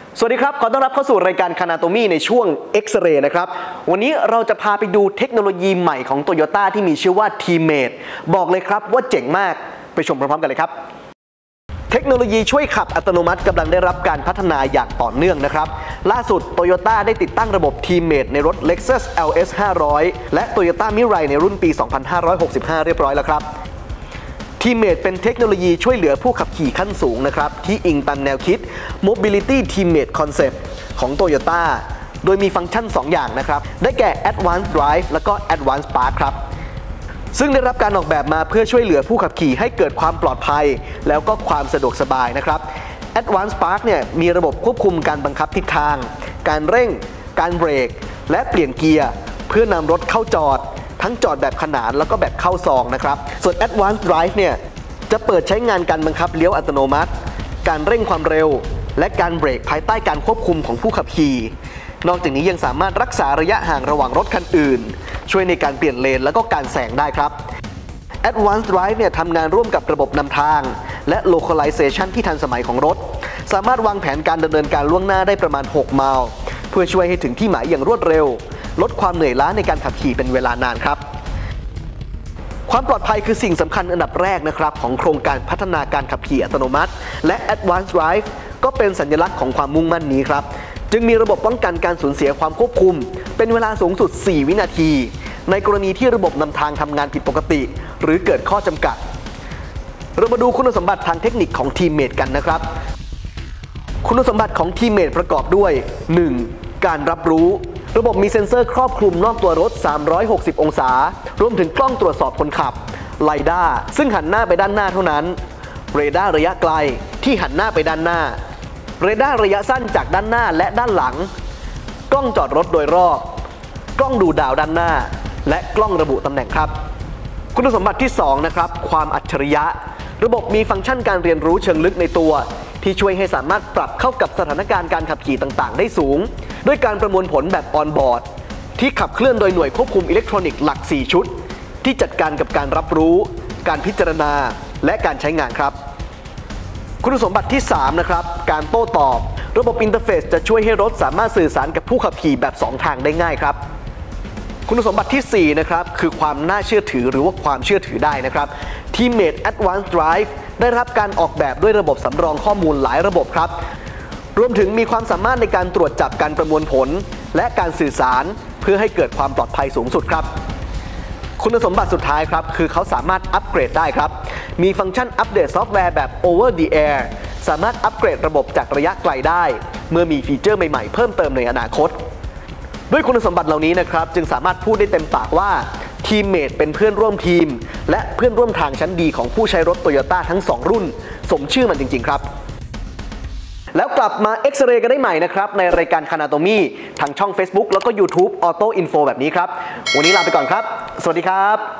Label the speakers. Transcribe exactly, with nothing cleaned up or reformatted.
Speaker 1: สวัสดีครับขอต้อนรับเข้าสู่รายการคานาโตมี่ในช่วงเอ็กซเรย์นะครับวันนี้เราจะพาไปดูเทคโนโลยีใหม่ของ Toyota ที่มีชื่อว่า Teammate บอกเลยครับว่าเจ๋งมากไปชมพร้อมๆกันเลยครับเทคโนโลยีช่วยขับอัตโนมัติกำลังได้รับการพัฒนาอย่างต่อเนื่องนะครับล่าสุด Toyota ได้ติดตั้งระบบ Teammate ในรถ Lexus แอล เอส ห้าร้อย และ Toyota Mirai ในรุ่นปี สองพันห้าร้อยหกสิบห้า เรียบร้อยแล้วครับTeammate เป็นเทคโนโลยีช่วยเหลือผู้ขับขี่ขั้นสูงนะครับที่อิงตามแนวคิด Mobility Teammate Concept ของ Toyota โดยมีฟังก์ชันสองอย่างนะครับได้แก่ Advanced Drive และก็ Advanced Park ครับซึ่งได้รับการออกแบบมาเพื่อช่วยเหลือผู้ขับขี่ให้เกิดความปลอดภัยแล้วก็ความสะดวกสบายนะครับ Advanced Park เนี่ยมีระบบควบคุมการบังคับทิศทางการเร่งการเบรกและเปลี่ยนเกียร์เพื่อนำรถเข้าจอดทั้งจอดแบบขนานแล้วก็แบบเข้าซองนะครับส่วน Advanced Drive เนี่ยจะเปิดใช้งานการบังคับเลี้ยวอัตโนมัติการเร่งความเร็วและการเบรกภายใต้การควบคุมของผู้ขับขี่นอกจากนี้ยังสามารถรักษาระยะห่างระหว่างรถคันอื่นช่วยในการเปลี่ยนเลนแล้วก็การแซงได้ครับ Advanced Drive เนี่ยทำงานร่วมกับระบบนำทางและ Localization ที่ทันสมัยของรถสามารถวางแผนการดำเนินการล่วงหน้าได้ประมาณหกไมล์เพื่อช่วยให้ถึงที่หมายอย่างรวดเร็วลดความเหนื่อยล้าในการขับขี่เป็นเวลานานครับความปลอดภัยคือสิ่งสำคัญอันดับแรกนะครับของโครงการพัฒนาการขับขี่อัตโนมัติและ Advanced Drive ก็เป็นสัญลักษณ์ของความมุ่งมั่นนี้ครับจึงมีระบบป้องกันการสูญเสียความควบคุมเป็นเวลาสูงสุดสี่วินาทีในกรณีที่ระบบนำทางทำงานผิดปกติหรือเกิดข้อจำกัดเรามาดูคุณสมบัติทางเทคนิคของ Teammate กันนะครับคุณสมบัติของ Teammate ประกอบด้วย หนึ่ง การรับรู้ระบบมีเซ็นเซอร์ครอบคลุมนอกตัวรถสามร้อยหกสิบองศารวมถึงกล้องตรวจสอบคนขับไลด้าซึ่งหันหน้าไปด้านหน้าเท่านั้นเรดาร์ระยะไกลที่หันหน้าไปด้านหน้าเรดาร์ระยะสั้นจากด้านหน้าและด้านหลังกล้องจอดรถโดยรอบกล้องดูดาวด้านหน้าและกล้องระบุตำแหน่งครับคุณสมบัติที่สองนะครับความอัจฉริยะระบบมีฟังก์ชันการเรียนรู้เชิงลึกในตัวที่ช่วยให้สามารถปรับเข้ากับสถานการณ์การขับขี่ต่างๆได้สูงด้วยการประมวลผลแบบออนบอร์ดที่ขับเคลื่อนโดยหน่วยควบคุมอิเล็กทรอนิกส์หลักสี่ชุดที่จัดการกับการรับรู้การพิจารณาและการใช้งานครับคุณสมบัติที่สามนะครับการโต้ตอบระบบอินเทอร์เฟซจะช่วยให้รถสามารถสื่อสารกับผู้ขับขี่แบบสองทางได้ง่ายครับคุณสมบัติที่สี่นะครับคือความน่าเชื่อถือหรือว่าความเชื่อถือได้นะครับ Teammate Advanced Drive ได้รับการออกแบบด้วยระบบสำรองข้อมูลหลายระบบครับรวมถึงมีความสามารถในการตรวจจับการประมวลผลและการสื่อสารเพื่อให้เกิดความปลอดภัยสูงสุดครับคุณสมบัติสุดท้ายครับคือเขาสามารถอัปเกรดได้ครับมีฟังก์ชันอัปเดตซอฟต์แวร์แบบ Over the Air สามารถอัปเกรดระบบจากระยะไกลได้เมื่อมีฟีเจอร์ใหม่ๆเพิ่มเติมในอนาคตด้วยคุณสมบัติเหล่านี้นะครับจึงสามารถพูดได้เต็มปากว่า Teammate เป็นเพื่อนร่วมทีมและเพื่อนร่วมทางชั้นดีของผู้ใช้รถ Toyota ทั้งสองรุ่นสมชื่อมันจริงๆครับแล้วกลับมาเอ็กซเรย์กันได้ใหม่นะครับในรายการคานาโตมี่ทางช่อง Facebook แล้วก็ YouTube Auto Info แบบนี้ครับวันนี้ลาไปก่อนครับสวัสดีครับ